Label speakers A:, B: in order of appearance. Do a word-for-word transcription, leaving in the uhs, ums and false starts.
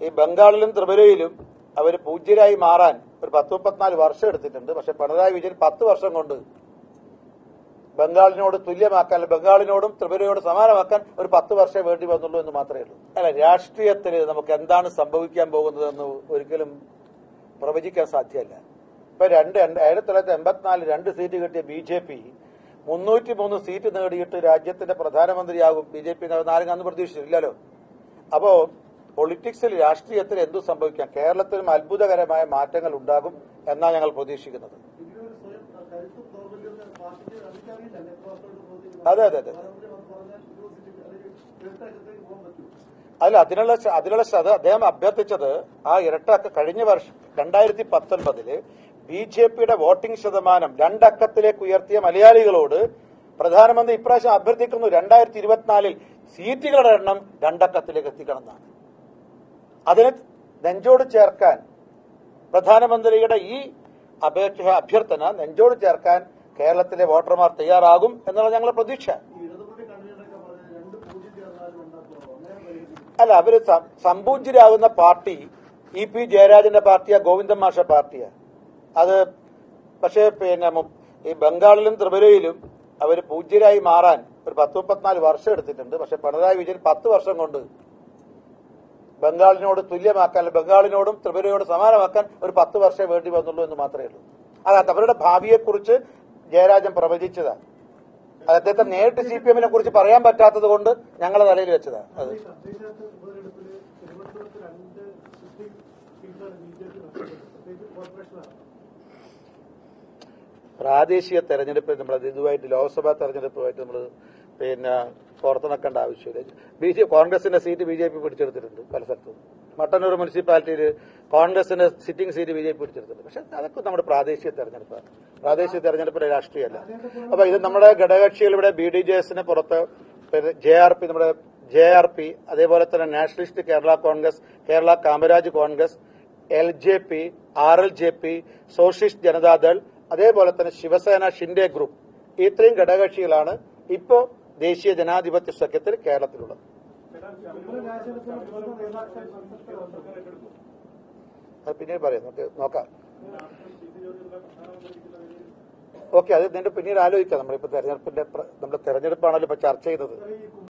A: ഈ ബംഗാളിലും ത്രിപുരയിലും അവർ പൂജ്യരായി മാറാൻ ഒരു പത്ത് മുപ്പത്തിനാല് വർഷം എടുത്തിട്ടുണ്ട്. പക്ഷെ പിണറായി വിജയൻ പത്ത് വർഷം കൊണ്ട് ബംഗാളിനോട് തുല്യമാക്കാൻ, ബംഗാളിനോടും ത്രിപുരയോട് സമാനമാക്കാൻ ഒരു പത്ത് വർഷമേ വേണ്ടി വന്നുള്ളൂ എന്ന് മാത്രമേ ഉള്ളൂ. അല്ല, രാഷ്ട്രീയത്തിൽ നമുക്ക് എന്താണ് സംഭവിക്കാൻ പോകുന്നതെന്ന് ഒരിക്കലും പ്രവചിക്കാൻ സാധ്യമല്ല. ഇപ്പൊ രണ്ട് ആയിരത്തി തൊള്ളായിരത്തി എൺപത്തിനാല് രണ്ട് സീറ്റ് കിട്ടിയ ബി ജെ പി മുന്നൂറ്റി മൂന്ന് സീറ്റ് നേടിയിട്ട് രാജ്യത്തിന്റെ പ്രധാനമന്ത്രിയാകും. ബി ജെ പി നാലുകാന്ന് പ്രതീക്ഷിച്ചില്ലല്ലോ. അപ്പോ പൊളിറ്റിക്സിൽ, രാഷ്ട്രീയത്തിൽ എന്തു സംഭവിക്കാം? കേരളത്തിലും അത്ഭുതകരമായ മാറ്റങ്ങൾ ഉണ്ടാകും എന്നാണ് ഞങ്ങൾ പ്രതീക്ഷിക്കുന്നത്. അതെ അതെ അതെ അല്ല അതിനുള്ള അതിനുള്ള അദ്ദേഹം അഭ്യർത്ഥിച്ചത് ആ ഇരട്ടക്ക കഴിഞ്ഞ വർഷം രണ്ടായിരത്തി പത്തൊൻപതില് ബി ജെ പിയുടെ വോട്ടിംഗ് ശതമാനം രണ്ടക്കത്തിലേക്ക് ഉയർത്തിയ മലയാളികളോട് പ്രധാനമന്ത്രി ഇപ്രാവശ്യം അഭ്യർത്ഥിക്കുന്നു രണ്ടായിരത്തി ഇരുപത്തിനാലിൽ സീറ്റുകളുടെ എണ്ണം രണ്ടക്കത്തിലേക്ക് എത്തിക്കണം എന്നാണ്. അതിനെ നെഞ്ചോട് ചേർക്കാൻ പ്രധാനമന്ത്രിയുടെ ഈ അപേക്ഷ അഭ്യർത്ഥന നെഞ്ചോട് ചേർക്കാൻ കേരളത്തിലെ വോട്ടർമാർ തയ്യാറാകും എന്നുള്ള ഞങ്ങളുടെ പ്രതീക്ഷ. അല്ല, അവര് സംപൂജ്യരാകുന്ന പാർട്ടി ഇ പി ജയരാജന്റെ പാർട്ടിയാ, ഗോവിന്ദൻ മാഷ പാർട്ടിയാ. അത് പക്ഷേ പിന്നെ ഈ ബംഗാളിലും ത്രിപുരയിലും അവർ പൂജ്യരായി മാറാൻ ഒരു പത്ത് മുപ്പത്തിനാല് വർഷം എടുത്തിട്ടുണ്ട്. പക്ഷെ പിണറായി വിജയൻ പത്ത് വർഷം കൊണ്ട് ബംഗാളിനോട് തുല്യമാക്കാൻ, ബംഗാളിനോടും ത്രിപുരയോട് സമാനമാക്കാൻ ഒരു പത്ത് വർഷമേ വേണ്ടി വന്നുള്ളൂ എന്ന് മാത്രമേ ഉള്ളൂ. അത് അവരുടെ ഭാവിയെക്കുറിച്ച് ജയരാജൻ പ്രവചിച്ചതാണ്. അത് അദ്ദേഹത്തെ നേരിട്ട് സി പി എമ്മിനെ കുറിച്ച് പറയാൻ പറ്റാത്തത് കൊണ്ട് ഞങ്ങളെ തലയിൽ വെച്ചതാണ്. അത് പ്രാദേശിക തെരഞ്ഞെടുപ്പ് നമ്മൾ ഇതുമായിട്ട് ലോക്സഭാ തെരഞ്ഞെടുപ്പുമായിട്ട് നമ്മൾ പിന്നെ പുറത്തു നിൽക്കേണ്ട ആവശ്യമില്ല. ബി ജെ കോൺഗ്രസിന്റെ സീറ്റ് ബി ജെ പി പിടിച്ചെടുത്തിട്ടുണ്ട് പല സ്ഥലത്തും. മട്ടന്നൂർ മുനിസിപ്പാലിറ്റിയിൽ കോൺഗ്രസിന്റെ sitting seat B J P പിടിച്ചെടുത്തിട്ടുണ്ട്. പക്ഷെ അതൊക്കെ നമ്മുടെ പ്രാദേശിക തെരഞ്ഞെടുപ്പാണ്. പ്രാദേശിക തെരഞ്ഞെടുപ്പിന്റെ രാഷ്ട്രീയമല്ല. അപ്പൊ ഇത് നമ്മുടെ ഘടകകക്ഷികളിവിടെ ബി ഡി ജെ എസിന് പുറത്ത് ജെ ആർ പി നമ്മുടെ ജെ ആർ പി അതേപോലെ തന്നെ nationalist Kerala Congress, Kerala Kamaraj Congress, L J P, R L J P, socialist Janata Dal, അതേപോലെ തന്നെ ശിവസേന ഷിൻഡെ ഗ്രൂപ്പ്, ഇത്രയും ഘടകകക്ഷികളാണ് ഇപ്പോ ദേശീയ ജനാധിപത്യ സഖ്യത്തിൽ കേരളത്തിലുള്ളത്. പിന്നീട് പറയാം, നമുക്ക് നോക്കാം. ഓക്കെ, അത് നിന്റെ പിന്നീട് ആലോചിക്കാം. നമ്മളിപ്പോ തെരഞ്ഞെടുപ്പിന്റെ നമ്മുടെ തെരഞ്ഞെടുപ്പാണല്ലോ ഇപ്പൊ ചർച്ച ചെയ്തത്.